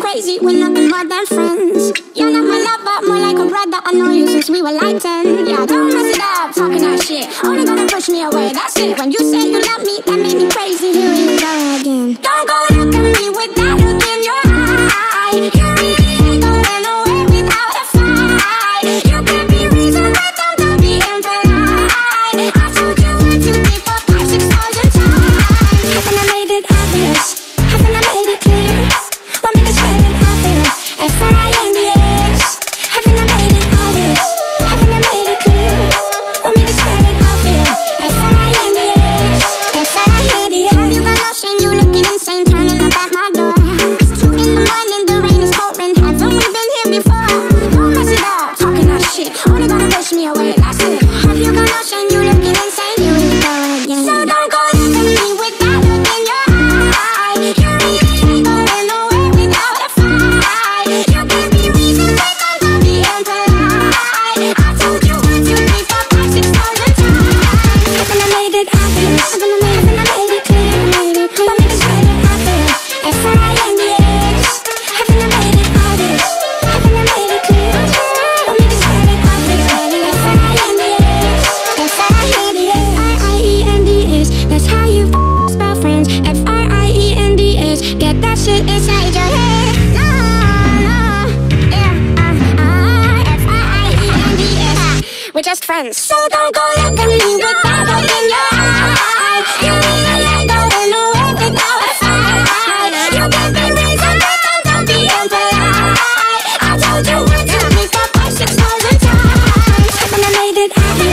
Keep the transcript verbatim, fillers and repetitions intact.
crazy, we're nothing more than friends. You're not my lover, more like a brother. I know you since we were like ten. Yeah, don't mess it up, talking that shit. Only gonna push me away, that's it. When you say you love me, that made me crazy. Here we go again. Don't go look at me with that look in your eye. You really ain't going away without a fight. You can be reasoned with them, don't be impolite. I told you one, two, three, four, five, six thousand times. Haven't I made it obvious? Haven't I made it clear? Want me to spell it obvious? F R I N D S. Haven't I made it obvious? Haven't I made it clear? Want me to spell it obvious? F R I N D S. F R I N D S. Have you got lotion? You looking insane, turning up at my door. It's two in the morning, the rain is pouring. Haven't we been here before? Don't mess it up, talking that shit. Only gonna push me away, that's it. Have you got lotion? You looking insane, here we go again. So don't go look at me with that look in your eye. You really ain't going away without a fight. You can be reasoned with them, don't be impolite. I told you one, two, three, four, five, six thousand times. Haven't I made it obvious? Haven't I made, haven't I made it clear? Made it clear. Want me to spell it obvious? F R I N D S. Haven't I made it obvious? Haven't I made it clear? Want me to spell it obvious? F R I N D S. F R I N D S. F R I E N D S. That's how you spell friends. F R I E N D S. Get that shit inside your head. No, no, yeah, uh, uh, F R I E N D S. We're just friends. So don't go look at me with that look in your eye. You really ain't going away without a fight. You can be reasoned with them, don't be impolite. I told you one, two, three, four, five, six thousand times. Haven't I made it obvious?